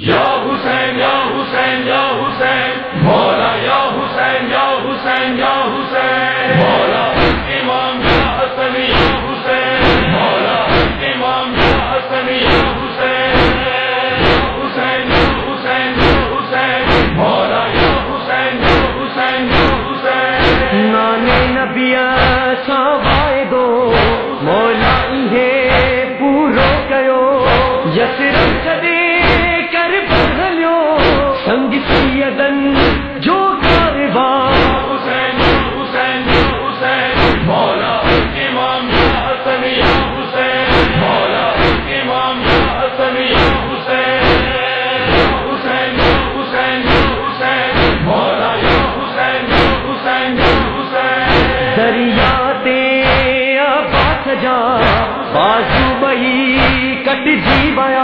یا حسین یا حسین یا حسین مولا یا حسین یا حسین یا حسین مولا امام یا حسن یا حسین مولا امام یا حسن یا حسین حسین حسین حسین مولا یا حسین یا حسین یا حسین نانے نبی سوائے دو مولا ہے پورو کیو یسرم چدے کر بدلیو سنگ سیدن جو کاروان حسین حسین حسین مولا امام یا حسن یا حسین مولا امام یا حسن یا حسین حسین حسین حسین مولا یا حسین یا حسین یا حسین دریا تے آبا سجا بازو بئی کٹ جی بیا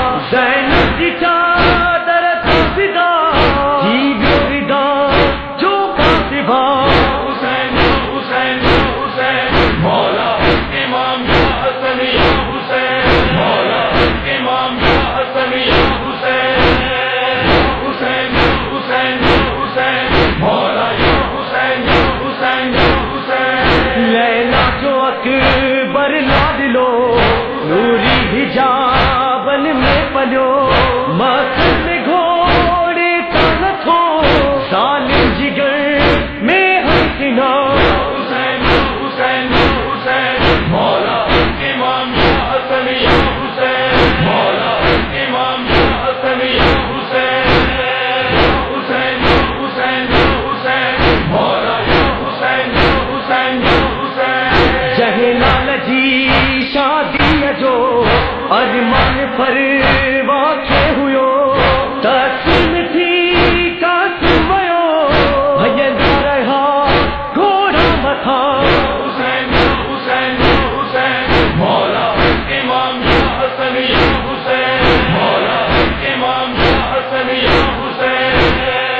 زینب جی چادر تفدا جی ودا جو کاتبا حسین حسین حسین مولا امام یا حسن یا حسین مولا امام یا حسن یا حسین حسین حسین حسین مولا یا حسین یا حسین یا حسین لیلا جو اکبر لاد لو نوری حجابن میں پلو ماتھے میں گھوڑے طاقت ہو ظالم جگر میں حسنا حسین حسین حسین مولا امام یا حسن یا حسین مولا امام یا حسن یا حسین حسین حسین حسین مولا یا حسین یا حسین یا حسین جہلال جی شادی جو ارمان پر واقع ہوئو تقسیم تھی قاسم ویو بھجندا رہا گھوڑا متھا حسین حسین حسین مولا امام یا حسن یا حسین مولا امام یا حسن یا حسین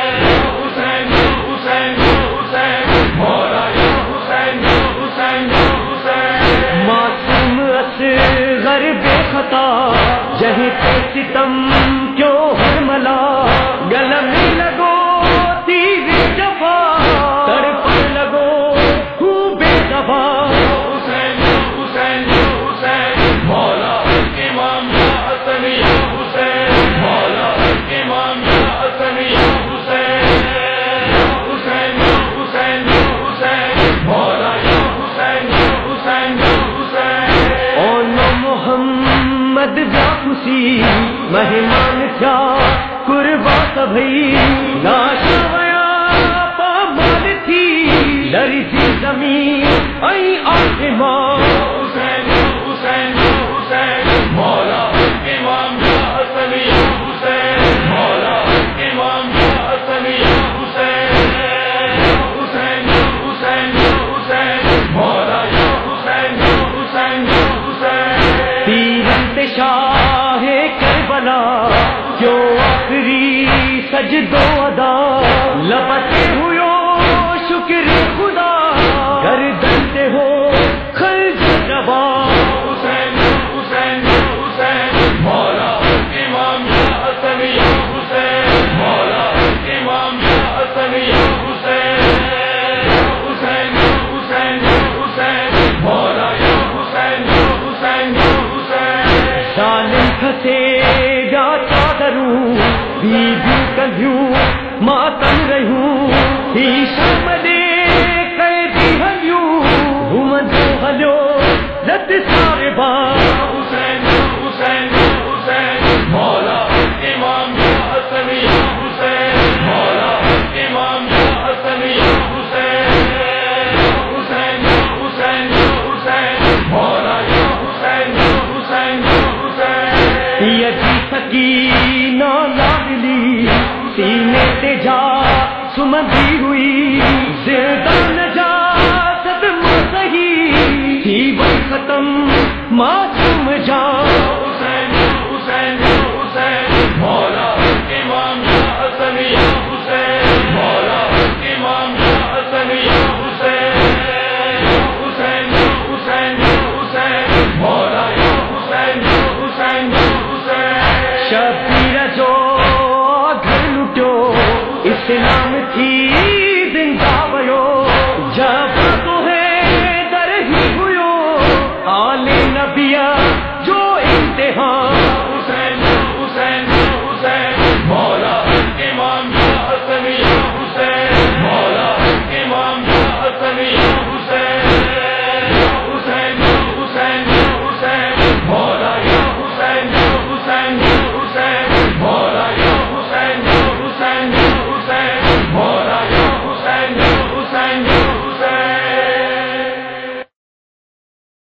حسین حسین حسین مولا یا حسین یا حسین یا حسین معصوم اصغر بے خطا جہیں پہ ستم کیوں ہر ملا گلہ میں لگو تیر جفا تڑپ لگو خوب دبا حسین حسین حسین مولا امام یا حسن یا حسین مولا امام یا حسن یا حسین حسین حسین حسین مولا یا حسین یا حسین یا حسین اون محمد خوشی مہمان تھا قربا سبھی ناشا ویا پامال تھی لری تھی زمین ای آسمان حسین حسین حسین مولا امام یا حسن یا حسین مولا امام یا حسن یا حسین حسین حسین حسین مولا یا حسین یا حسین یا حسین تیرت شاہ کربلا کیوں آخری سجدو ادا لپتے ہوئو شکر خدا گردن سے ہو خلج روا حسین حسین حسین مولا امام یا حسن یا حسین مولا امام یا حسن یا حسین حسین حسین حسین مولا یا حسین یا حسین یا حسین ظالم پھنسے گا چادروں بیوی کندھیوں ماتم رہوں شام دے قیدی ہلیوں گھومندو ہلیو لت سارے بار حسین حسین حسین مولا امام یا حسن یا حسین مولا امام یا حسن یا حسین حسین حسین حسین مولا یا حسین یا حسین یا حسین یجی سکینہ لاغلی سینے تے جا سمندی ہوئی زندہ نجاست مسیح تھی وہ ختم معصوم جان حسین حسین حسین مولا امام یا حسن یا حسین مولا امام یا حسن یا حسین حسین حسین حسین مولا یا حسین یا حسین یا حسین شب